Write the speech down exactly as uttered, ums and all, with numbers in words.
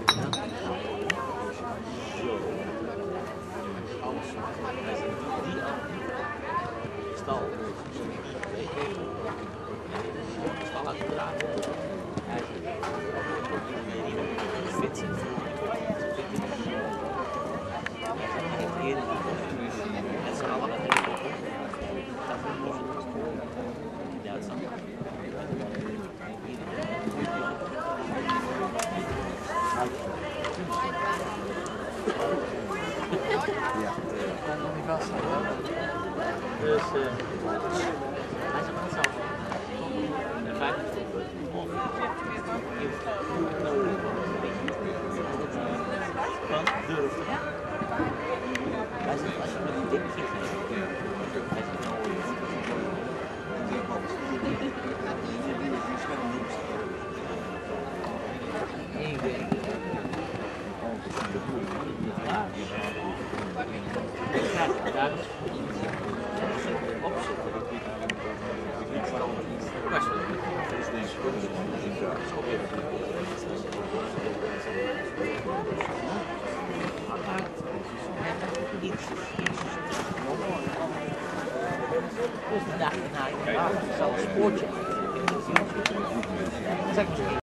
Stal. Stal uitgedragen. Vincent. Met z'n allen met de Duitsland. Ja. Kan nog niet vast. Dus uh, hij zegt het zelf. En vijf van durft. Hij zegt als je met een dik geeft. Hij zegt nou één ding. Ja. Ja, daar is opzetten. Dus de dag daarna, ik zal een spoortje.